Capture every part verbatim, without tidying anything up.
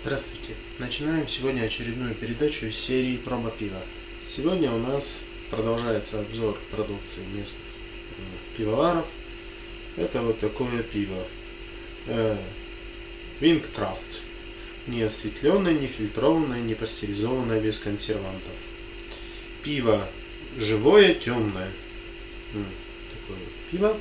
Здравствуйте! Начинаем сегодня очередную передачу из серии проба пива. Сегодня у нас продолжается обзор продукции местных пивоваров. Это вот такое пиво. Windcraft. Не осветленное, не фильтрованное, не пастеризованное, без консервантов. Пиво живое, темное. Такое пиво.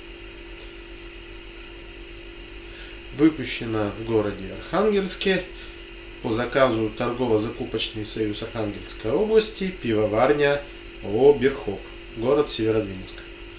Выпущено в городе Архангельске по заказу торгово-закупочный союз Архангельской области, пивоварня ООО Бирхоп, город Северодвинск.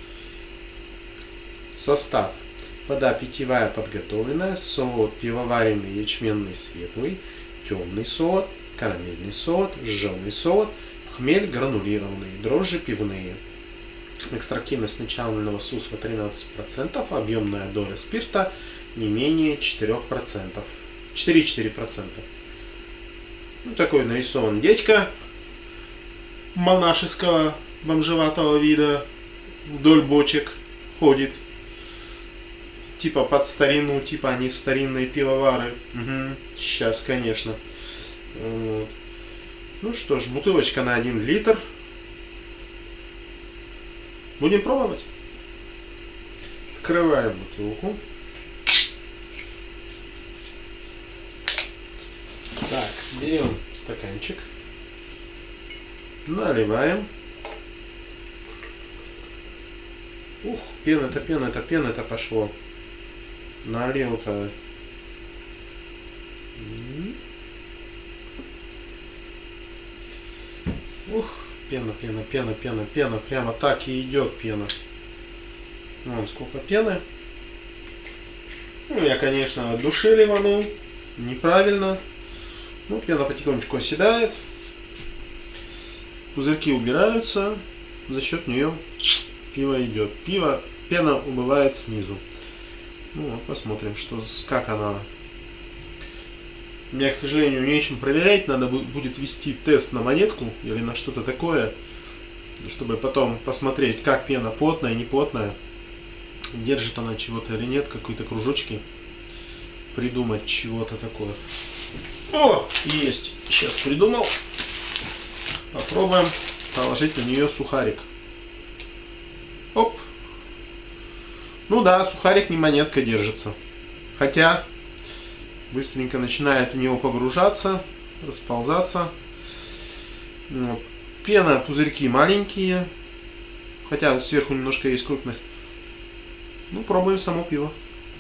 Состав: вода питьевая подготовленная, солод пивоваренный ячменный светлый, темный солод, карамельный солод, жженый солод, хмель гранулированный, дрожжи пивные. Экстрактивность начального сусло тринадцать процентов, объемная доля спирта не менее четырёх процентов. четыре целых четыре десятых процента. Ну, такой нарисован дядька монашеского бомжеватого вида, вдоль бочек ходит. Типа под старину, типа они старинные пивовары. Угу. Сейчас, конечно. Вот. Ну что ж, бутылочка на один литр. Будем пробовать. Открываем бутылку. Так, берем стаканчик. Наливаем. Ух, пена-то, пена-то, пена-то пошло. Налил-то. Ух, пена, пена, пена, пена, пена. Прямо так и идет пена. Вон сколько пены. Ну, я, конечно, от души ливанул. Неправильно. Ну, пена потихонечку оседает. Пузырьки убираются. За счет нее пиво идет. Пиво, пена убывает снизу. Ну вот, посмотрим, что, как она. Мне, к сожалению, нечем проверять. Надо будет вести тест на монетку или на что-то такое, чтобы потом посмотреть, как пена плотная, не плотная, держит она чего-то или нет, какие-то кружочки, придумать чего-то такое. О, есть! Сейчас придумал. Попробуем положить на нее сухарик. Оп! Ну да, сухарик не монетка держится. Хотя быстренько начинает в него погружаться, расползаться. Вот. Пена, пузырьки маленькие. Хотя сверху немножко есть крупных. Ну, пробуем само пиво.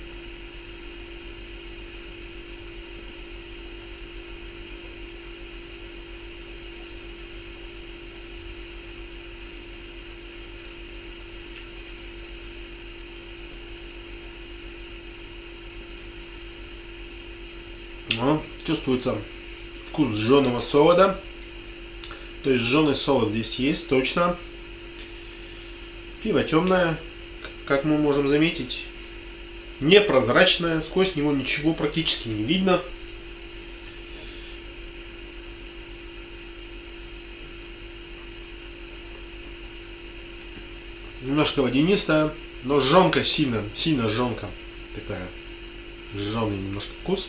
Но чувствуется вкус жженого солода. То есть жженый солод здесь есть, точно. Пиво темное, как мы можем заметить, непрозрачное, сквозь него ничего практически не видно. Немножко водянистая, но жженка сильно, сильно жженка такая, жженый немножко вкус.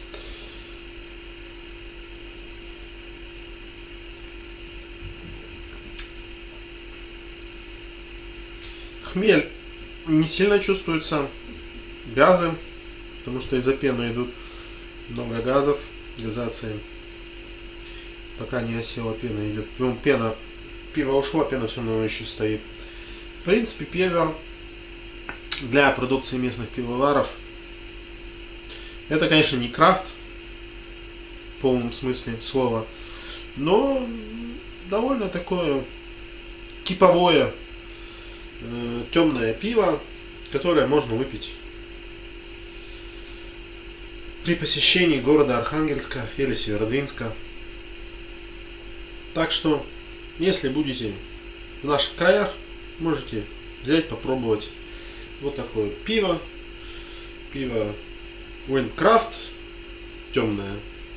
Хмель не сильно чувствуется, газы, потому что из-за пены идут много газов, газации. Пока не осела пена идет. Ну, пена, пиво ушло, пена все равно еще стоит. В принципе, пиво для продукции местных пивоваров это, конечно, не крафт в полном смысле слова, но довольно такое типовое темное пиво, которое можно выпить при посещении города Архангельска или Северодвинска. Так что, если будете в наших краях, можете взять, попробовать вот такое пиво. Пиво Windcraft темное.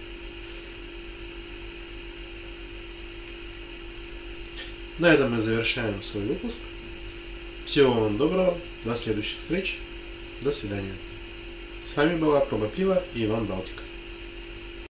На этом мы завершаем свой выпуск. Всего вам доброго, до следующих встреч, до свидания. С вами была Проба Пива и Иван Балтик.